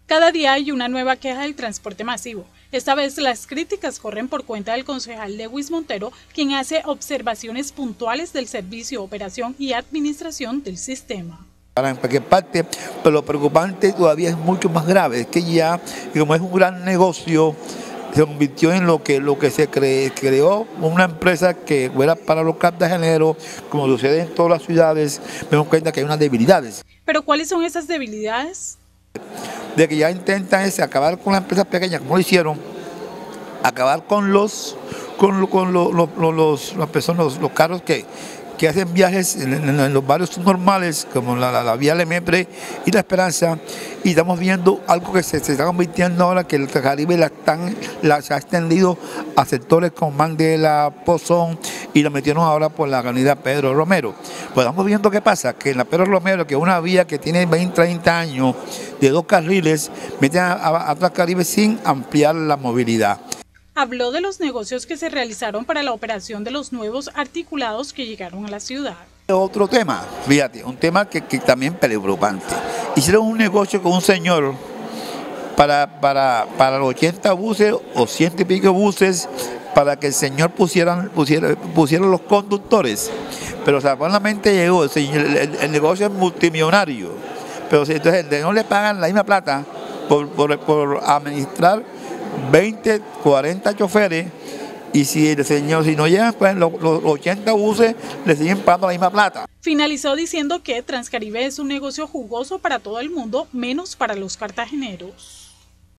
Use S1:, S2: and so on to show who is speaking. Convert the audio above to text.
S1: Cada día hay una nueva queja del transporte masivo. Esta vez las críticas corren por cuenta del concejal Lewis Montero, quien hace observaciones puntuales del servicio, operación y administración del sistema.
S2: En cualquier parte, pero lo preocupante todavía es mucho más grave, es que ya, como es un gran negocio, se convirtió en lo que se creó una empresa que fuera para los cartageneros, como sucede en todas las ciudades, me damos cuenta que hay unas debilidades.
S1: ¿Pero cuáles son esas debilidades?
S2: De que ya intentan acabar con las empresas pequeñas, como lo hicieron, acabar con los carros que hacen viajes en los barrios normales, como la vía Lemepre y La Esperanza, y estamos viendo algo que se está convirtiendo ahora, que el Caribe se ha extendido a sectores como Mandela, Pozón, y lo metieron ahora por la avenida Pedro Romero. Pues estamos viendo qué pasa, que en la Pedro Romero, que es una vía que tiene 20, 30 años, de 2 carriles, meten a Caribe sin ampliar la movilidad.
S1: Habló de los negocios que se realizaron para la operación de los nuevos articulados que llegaron a la ciudad.
S2: Otro tema, fíjate, un tema que también es preocupante. Hicieron un negocio con un señor para los 80 buses o 100 y pico buses, para que el señor pusiera los conductores. Pero solamente llegó, el negocio es multimillonario, pero entonces no le pagan la misma plata por administrar 20, 40 choferes, y si no llegan, pues los 80 buses le siguen pagando la misma plata.
S1: Finalizó diciendo que Transcaribe es un negocio jugoso para todo el mundo, menos para los cartageneros.